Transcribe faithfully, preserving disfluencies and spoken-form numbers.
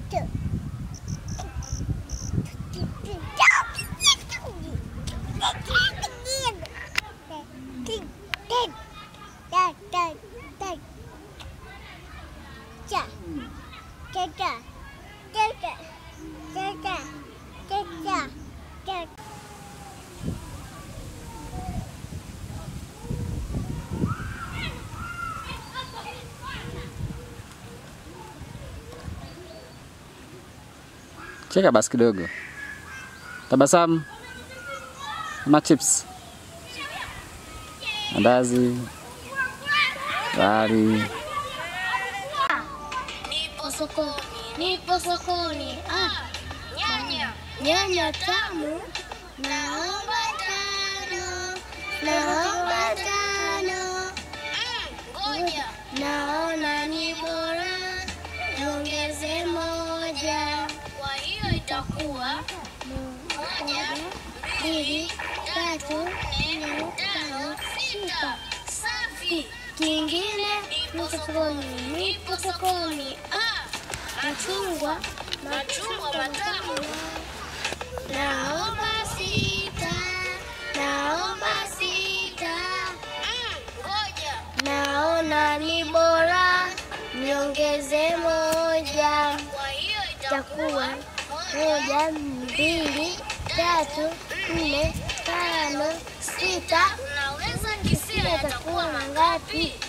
Cheka basi kidogo. Tabasamu. Ama chips. Andazi. Wali. Nipo sokoni, nipo sokoni. Ah, nyanya, nyanya tamu. Naomba tano, naomba tano. Ngoja, naona ni bora niongeze moja. Kwa hiyo itakuwa moja, mbili, tatu, nne, tano, sita. Safi. Kingine nipo sokoni, nipo sokoni. Ah, machungwa, machungwa matamu. Naomba sita, naomba sita. Ngoja, naona ni bora niongeze moja. Kwa hiyo itakuwa moja, mbili, tatu, nne, tano, sita. Unaweza kisia itakuwa mangapi?